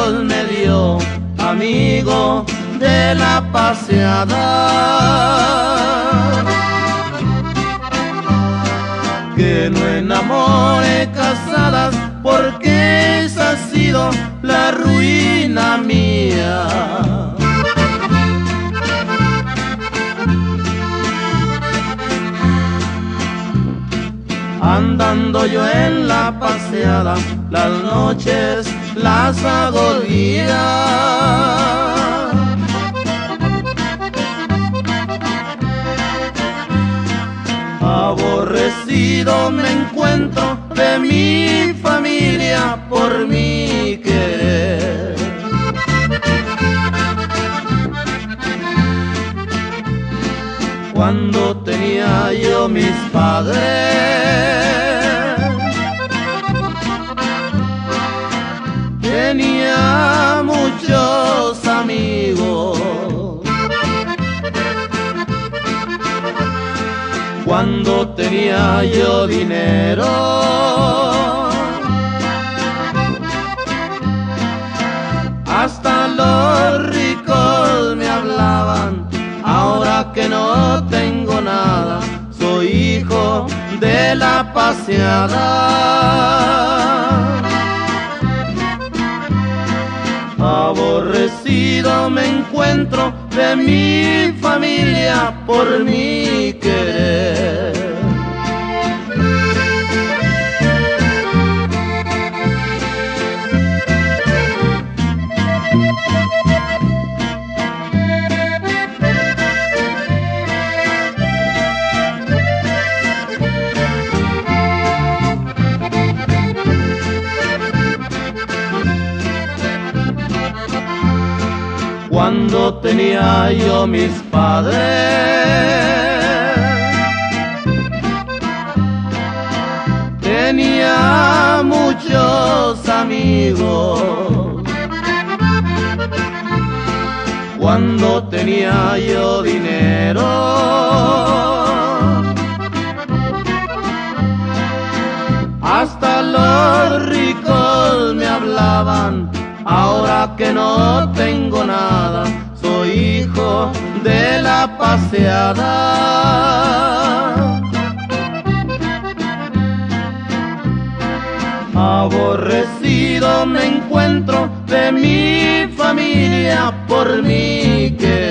ricos me dio, amigo de la paseada. Que no enamore casadas, porque esa ha sido la ruina mía. Andando yo en la paseada, las noches las hago día. Aborrecido me encuentro de mi familia por mi querer. Cuando tenía yo mis padres, tenía muchos amigos. Cuando tenía yo dinero, hasta los ricos me hablaban. Ahora que no tengo nada, soy hijo de la paseada. Aborrecido me encuentro de mi familia por mi querer. Cuando tenía yo mis padres, tenía muchos amigos. Cuando tenía yo dinero, hasta los ricos me hablaban. Ahora que no tengo nada, soy hijo de la paseada. Aborrecido me encuentro de mi familia por mi querer.